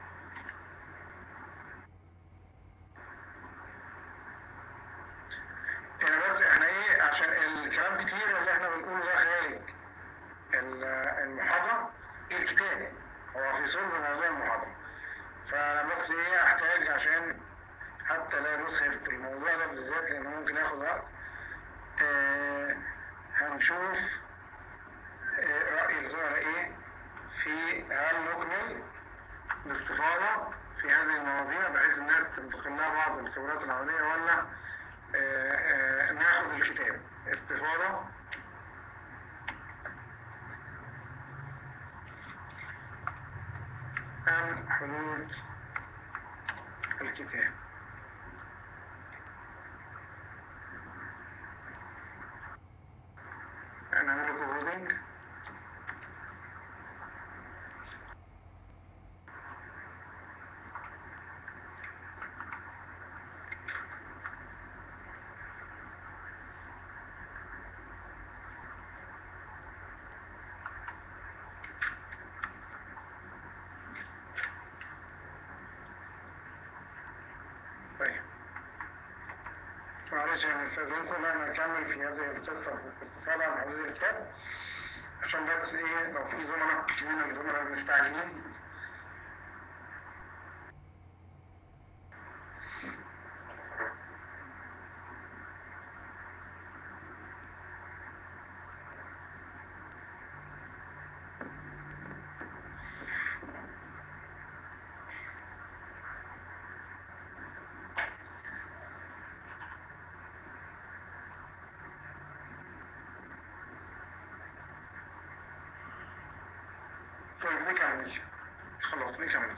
بس احنا ايه، عشان الكلام كتير اللي احنا بنقوله ده خارج المحاضره، الكتاب هو في صلب موضوع المحاضره. فانا بس ايه احتاج عشان حتى لا نسهب في الموضوع ده بالذات لانه ممكن ياخد وقت. هنشوف رأي الزملاء ايه في هل نكمل باستفاضة في هذه المواضيع بحيث الناس تنتقل لها بعض الخبرات العملية، ولا ناخد الكتاب استفاضة عن حدود الكتاب. نعمل له كودينج. معلش يعني استاذنكم ان نكمل في هذه القصه باستفاضه عن حدود الكتاب، عشان بس ايه لو في زملاء من الزملاء المستعجلين. طيب نكمل، خلاص نكمل.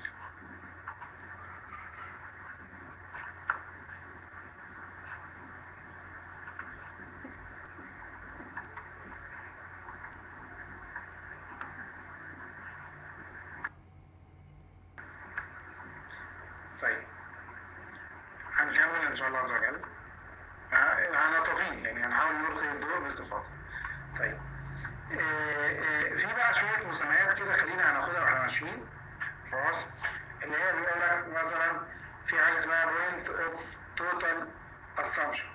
طيب هنكمل ان شاء الله عز وجل. هنطفي يعني هنحاول نلقي الدور باستفاضة. طيب في بقى شوية مسميات كده خلينا هناخدها واحنا ماشيين، خلاص، اللي هي بيقول لك مثلا في حاجة اسمها point of total assumption.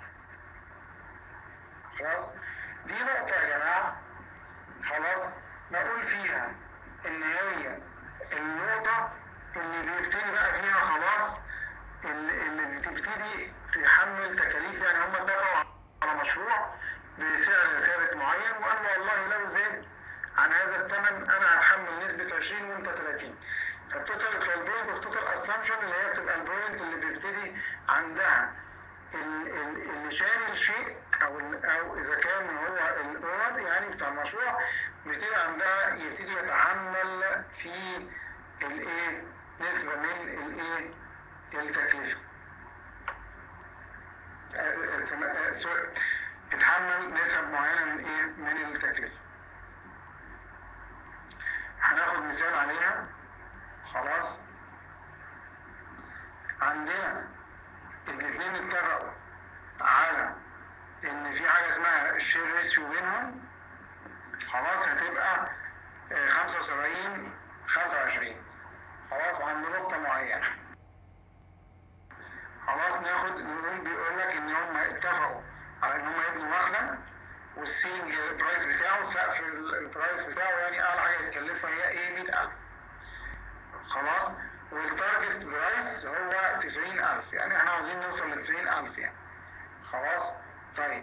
خلاص، دي نقطة يا جماعة، خلاص، نقول فيها إن هي النقطة اللي بيبتدي بقى فيها خلاص اللي بتبتدي تحمل تكاليف. يعني هم اتفقوا على مشروع بسعر ثابت معين وقال له والله لو زاد عن هذا الثمن انا هتحمل نسبة 20 وانت 30. فالتوتال البوينت اوف توتال اسامبشن اللي هي بتبقى البوينت اللي بيبتدي عندها اللي شاري الشيء او اذا كان هو الاونر يعني بتاع المشروع، بيبتدي عندها يبتدي يتحمل في الايه نسبة من الايه التكلفة، يتحمل نسب معينة من ايه من التكلفة. هناخد مثال عليها. خلاص، عندنا الاثنين اتفقوا على ان في حاجة اسمها الشير ريشيو بينهم، خلاص هتبقى 75-25، خلاص عند نقطة معينة. خلاص ناخد نقول بيقول لك ان هم اتفقوا على ان هم يبنوا مخزن والسيلينج برايس بتاعه، سقف البرايس بتاعه يعني اعلى حاجه يتكلفها هي ايه 100,000. خلاص، والتارجت برايس هو 90,000، يعني احنا عاوزين نوصل ل 90,000 يعني. خلاص، طيب،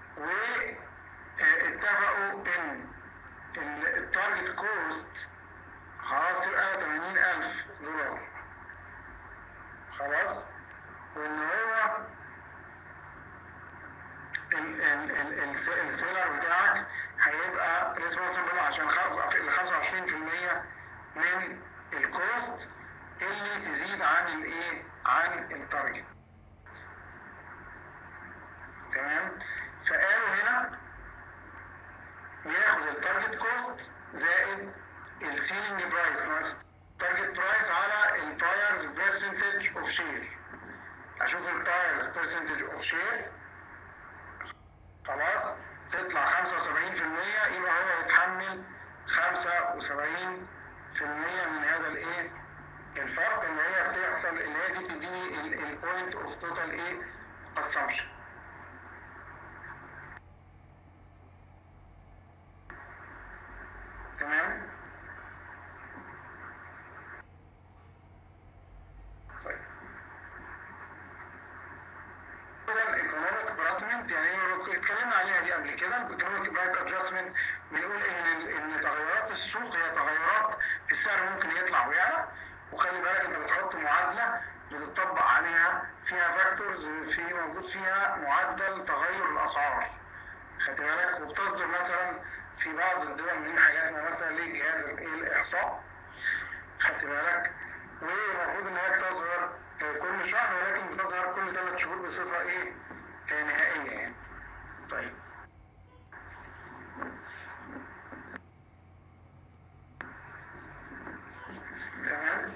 واتفقوا ان التارجت كوست خلاص تبقى $80,000. من الكوست اللي تزيد عن الايه؟ عن التارجت. تمام؟ فقالوا هنا ياخد التارجت كوست زائد السيلينج برايس ناقص التارجت برايس على البايرز برسنتج اوف شير. اشوف البايرز برسنتج اوف شير، خلاص تطلع 75%، يبقى هو يتحمل 75% من هذا الايه؟ الفرق اللي هي بتحصل، اللي هي دي تديني البوينت اوف توتال ايه؟ كونسامشن. تمام؟ طيب كده الايكونوميك ادجستمنت، يعني اتكلمنا عليها دي قبل كده. الايكونوميك ادجستمنت بنقول ان تغيرات السوق هي تغيرات السعر ممكن يطلع ويعلى، وخلي بالك انت بتحط معادله بتطبق عليها فيها فاكتورز، في موجود فيها معدل تغير الاسعار، خدت بالك، وبتصدر مثلا في بعض الدول من حاجاتنا مثلا لجهاز الاحصاء، خدت بالك، والمفروض ان هي بتظهر كل شهر، ولكن بتظهر كل 3 شهور بصفه ايه؟ نهائيه يعني. طيب تمام.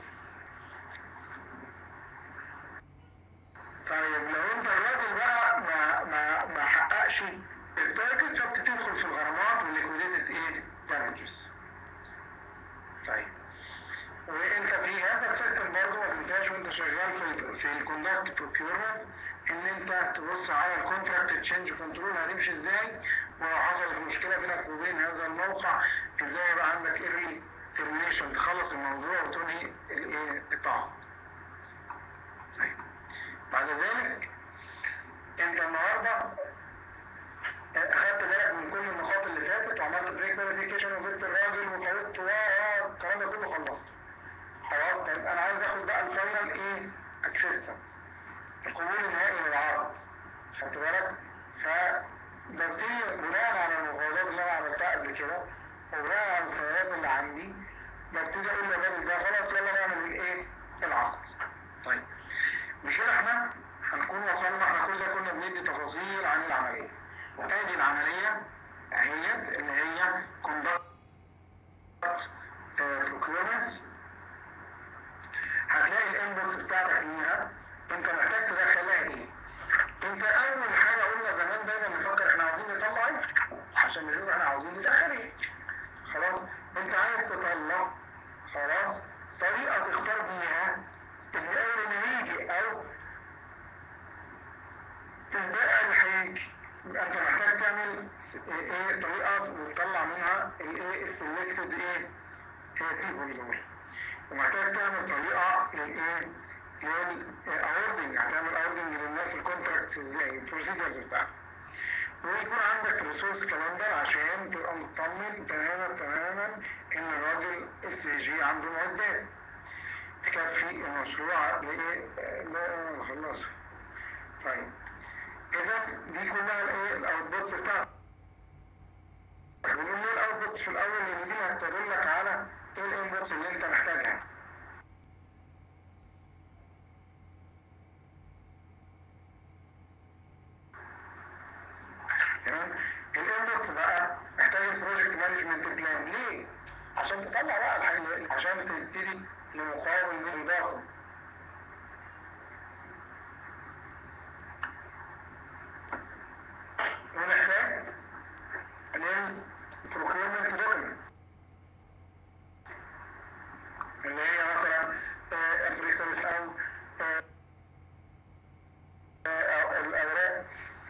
طيب لو انت الراجل بقى ما حققش التارجت، فبتدخل في الغرامات والليكويديتد ايه؟ دامجز. طيب وانت في هذا السيستم برضه ما تنساش وانت شغال في الكوندكت بروكيورمنت ان انت تبص على الكونتراكت تشينج كنترول هتمشي ازاي، ولو حصلت مشكله بينك وبين هذا الموقع ازاي يبقى عندك ايرلي ترمينيشن، تخلص الموضوع وتنهي الايه؟ التعاقد. طيب بعد ذلك انت النهارده اخدت بالك من كل النقاط اللي فاتت، وعملت بريك فيريفيكيشن وجبت الراجل وفوتت الكلام ده كله خلصته. خلاص. طيب انا عايز اخد بقى الفاينل ايه؟ اكسبتنس، القبول النهائي للعرض، خدت بالك؟ فببتدي بناء على المفاوضات اللي انا عملتها قبل كده وبناء على الخيارات اللي عندي، ببتدي اقول للراجل ده خلاص يلا نعمل الايه؟ العقد. طيب بكده احنا هنكون وصلنا، احنا كل ده كنا بندي تفاصيل عن العمليه. ادي العمليه اهيت اللي هي كوندكت بروكيورمنت. هتلاقي الانبوتس بتاعتك ليها انت محتاج تدخلها ايه. انت اول حاجه قلنا زمان دايما نفكر احنا عاوزين نطلع ايه عشان نشوف احنا عاوزين ندخل ايه. خلاص انت عايز تطلع، خلاص طريقه تختار بيها اللي اول ما يجي او الباقي اللي هيجي، يبقى انت محتاج تعمل ايه؟ طريقه وتطلع منها الايه؟ السلكتد ايه؟ بيبول دول، ومحتاج تعمل طريقه للايه؟ للاوردنج، هتعمل اوردنج للناس الكونتراكتس ازاي، البروسيجرز بتاعتك، ويكون عندك ريسورس كمان ده عشان تبقى مطمن تماما ان الراجل السي عنده معدات تكفي المشروع لايه؟ لا خلصه. طيب اذا دي كلها الايه؟ الاوتبوتس بتاعتك. بنقول ليه الاوتبوتس في الاول؟ لان دي هتدلك على ايه الانبوتس اللي انت محتاجها. تمام. الانبوتس بقى محتاج البروجكت مانجمنت بلان. ليه؟ عشان تطلع بقى الحاجه، عشان تبتدي لمقاوم من الضغط. ونحتاج للبروكيورمنت دوكيومنت اللي هي مثلا البريكورس او الاوراق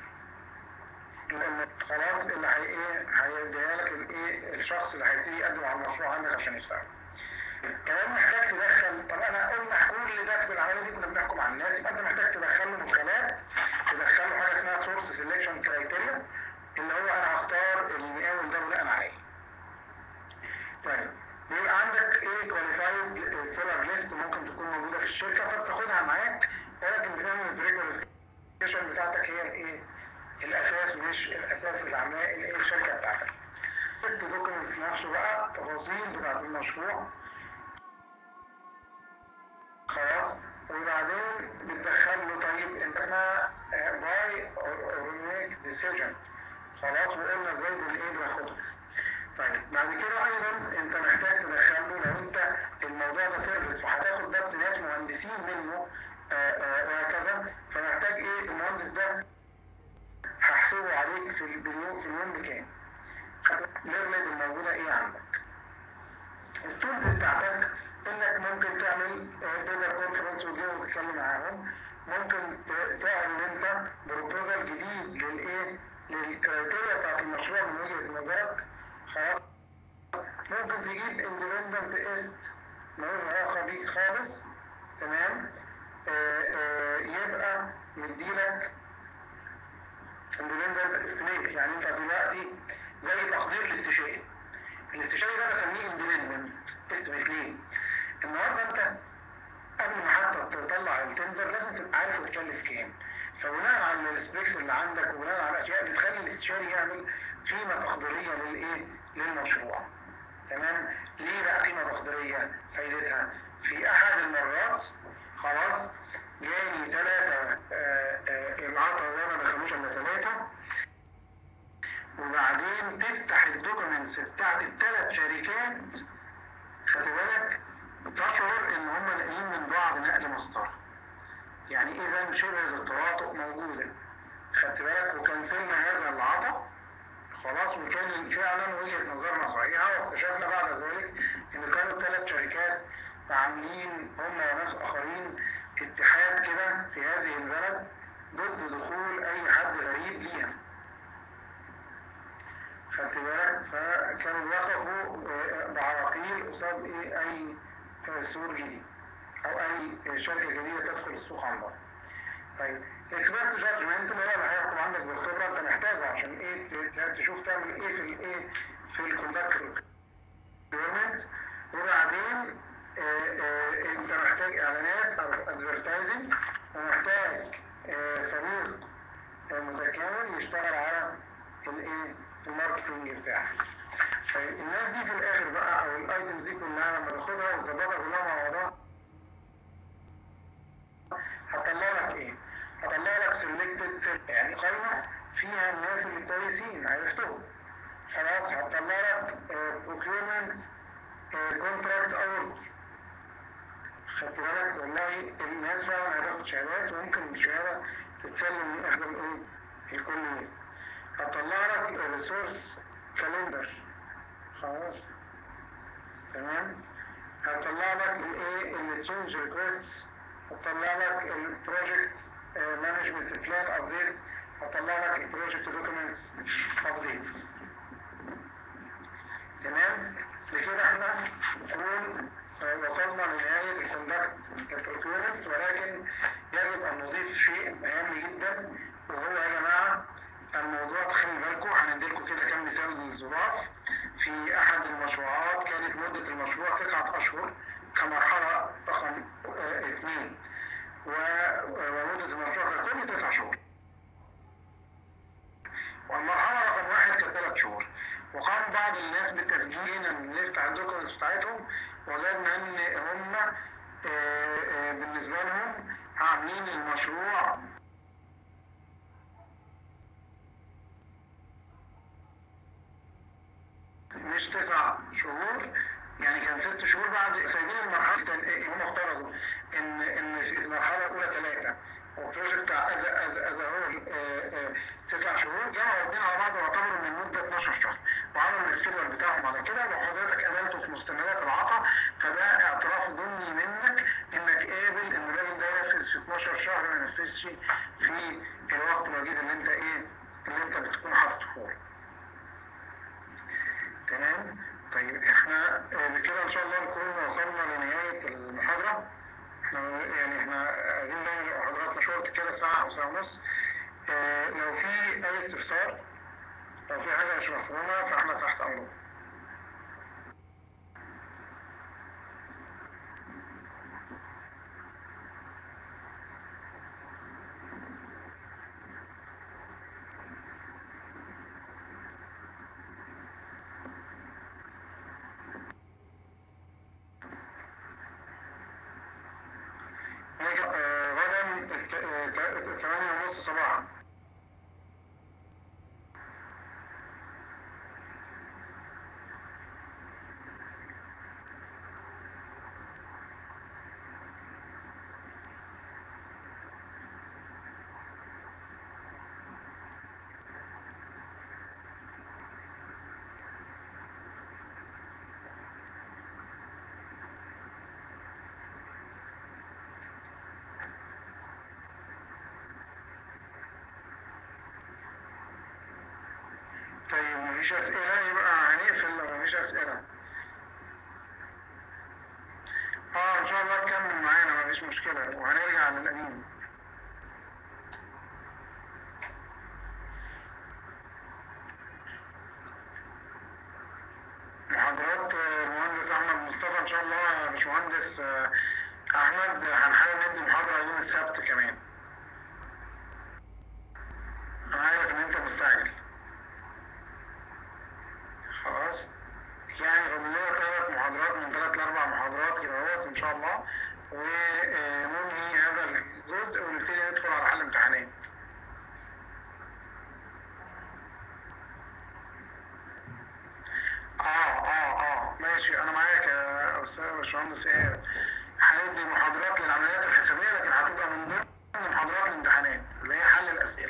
خلاص اللي هيديها لك الايه؟ الشخص اللي هيبتدي يقدم على المشروع عندك عشان يشتغل. كمان محتاج تدخل، طب انا قلنا كل ده في العمليه دي كنا بنحكم على الناس، يبقى انت محتاج تدخل له مدخلات، تدخل له حاجه اسمها سورس سيلكشن كرايتيريا، اللي هو انا هختار المقاول ده بناء عليه. طيب بيبقى عندك ايه؟ كواليفايد سيلر ليست ممكن تكون موجوده في الشركه فبتاخدها معاك، ولكن بتعمل البريكواليفيكيشن بتاعتك هي الايه؟ الاساس، مش الاساس العمليه الايه؟ الشركه بتاعتك. الدوكيومنتس نفسه بقى تفاصيل بتاعت المشروع ديسيجن. خلاص، وقلنا ازاي بناخدها. طيب بعد كده ايضا انت محتاج تدخله، لو انت الموضوع ده سيرفيس وهتاخد بس ناس مهندسين منه وهكذا، فمحتاج المهندس ده هحسبه عليك في اليوم بكام. الليرنينج الموجوده عندك. التولز بتاعتك انك ممكن تعمل بيبر كونفرنس وتتكلم معاهم، ممكن تعمل انت بروبوزال جديد للكرايتيريا بتاعت المشروع من وجهه نظرك. خلاص، ممكن تجيب اندبندنت است ملوش علاقه بيك خالص، تمام، يبقى مديلك اندبندنت استيميت. يعني انت دلوقتي زي تقدير الاستشاري. الاستشاري ده بسميه اندبندنت استيميت. ليه؟ النهارده انت قبل ما حتى تطلع التندر لازم تبقى عارف هتكلف كام. فبناء على السبيكس اللي عندك وبناء على الاشياء بتخلي الاستشاري يعمل قيمه تقديريه للمشروع. تمام؟ ليه بقى قيمه تقديريه؟ فايدتها في احد المرات خلاص جاني 3 العطا زي ما دخلوش الا 3، وبعدين تفتح الدوكيومنتس بتاعت ال3 شركات، خدت بالك، تشعر ان هم ناقلين من بعض نقل مسطره. يعني اذا شبه التواطؤ موجوده، خدت بالك، وكنسلنا هذا العطا خلاص، وكان فعلا وجهه نظرنا صحيحه. واكتشفنا بعد ذلك ان كانوا 3 شركات عاملين هم وناس اخرين اتحاد كده في هذه البلد ضد دخول اي حد غريب ليها، خدت بالك. فكانوا وقفوا بعراقيل قصاد اي سوق جديد او اي شركه جديده تدخل السوق عن بعد. طيب اكسبرت جادجمنت اللي هو اللي هيحكم عندك بالخبره، انت محتاجه عشان تشوف تعمل في الكوندكت ريكويرمنت. وبعدين انت محتاج اعلانات او ادفرتايزنج، ومحتاج فريق متكامل يشتغل على الماركتنج بتاعك. طيب الناس دي في الاخر بقى او الايتمز دي كلها لما تاخدها وتظبطها كلها مع بعضها هتطلع لك هتطلع لك سيلكتد، يعني قائمه فيها الناس اللي كويسين عرفتهم. خلاص، هتطلع لك بروكيورمنت كونتراكت اوت، خدت بالك. والله الناس فعلا هتاخد شهادات، وممكن الشهاده تتسلم من احدى الكليات. هتطلع لك الريسورس كالندر، خلاص، تمام. هتطلع لك التشينج ريكويست، هتطلع لك البروجكت مانجمنت بلان ابديت، هتطلع لك البروجكت دوكيومنتس ابديت. تمام. لكده احنا نكون وصلنا لنهايه الكوندكت البروكيورمنت، ولكن يجب ان نضيف شيء مهم جدا، وهو يا جماعه الموضوع تخلي بالكم هنديلكم كده كام مثال للظراف. في احد المشروعات كانت مده المشروع 9 اشهر كمرحله رقم 2، ومده المشروع ككل 9 شهور، والمرحله رقم 1 كانت 3 شهور. وقام بعض الناس بالتسجيل هنا نفتح الدوكيومنتس بتاعتهم، وجدنا ان هم بالنسبه لهم عاملين المشروع مش 9 شهور، يعني كان 6 شهور بعد سايبين المرحله. هم افترضوا ان في المرحله الاولى 3 والبروجكت بتاع هول 9 شهور، جمعوا الاثنين على بعض واعتبروا ان المده 12 شهر، وعملوا السكيدول بتاعهم على كده. لو حضرتك قابلته في مستندات العطا فده اعتراف ضمني منك انك قابل ان الراجل ده ينفذ في 12 شهر ما ينفذش في الوقت الوجيز اللي انت اللي انت بتكون حاطه فوق. تمام. طيب احنا بكده ان شاء الله نكون وصلنا لنهايه المحاضره. احنا عايزين نعمل محاضرات شورت كده ساعه او ساعه ونص. لو في اي استفسار، لو في حاجه مش مفهومه فاحنا تحت امركم. غدا 8:30 صباحا. مفيش أسئلة يبقى هنقفل لو مفيش أسئلة. إن شاء الله تكمل معانا مفيش مشكلة وهنرجع للقديم. محاضرات مهندس أحمد مصطفى إن شاء الله يا باشمهندس أحمد، هنحاول ندي محاضرة يوم السبت كمان. أنا عارف إن أنت مستعجل. خلاص يعني فاضل لنا 3 محاضرات من 3 ل4 محاضرات كده اهوت إن شاء الله، وننهي هذا الجزء ونبتدي ندخل على حل امتحانات. ماشي أنا معاك يا أستاذ باشمهندس إيهاب. هندي محاضرات للعمليات الحسابية لكن هتبقى من ضمن محاضرات الامتحانات اللي هي حل الأسئلة.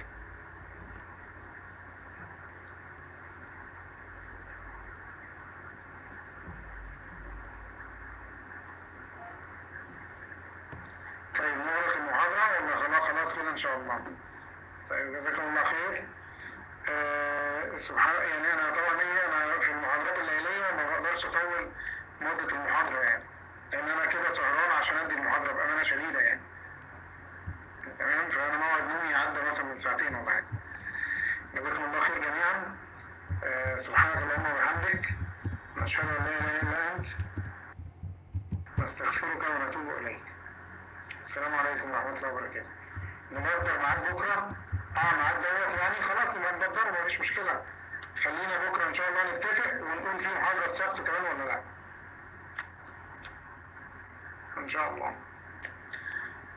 طيب نغلق المحاضرة ولا خلاص كده إن شاء الله؟ طيب جزاكم الله خير. سبحان يعني أنا طبعا أنا في المحاضرات الليلية ما بقدرش أطول مدة المحاضرة يعني، لأن أنا كده سهران عشان أدي المحاضرة بأمانة شديدة يعني. تمام، فأنا موعد نومي عدى مثلا من ساعتين ولا حاجة. جزاكم الله خير جميعا. سبحانك اللهم وبحمدك، نشهد أن لا إله إلا أنت، نستغفرك ونتوب إليك. السلام عليكم ورحمة الله وبركاته. نبدر معاك بكرة. معاك دوت يعني خلاص نبقى نبدره مفيش مشكلة. خلينا بكرة إن شاء الله نتفق ونقول في محاضرة سبت كمان ولا لأ. إن شاء الله.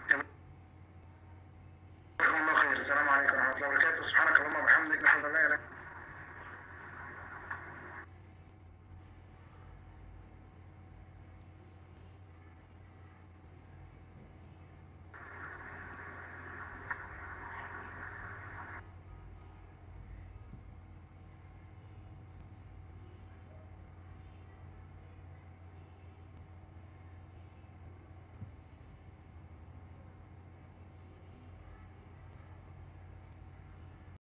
جزاكم الله خير. السلام عليكم ورحمة الله وبركاته. سبحانك اللهم وبحمدك، نحمد الله.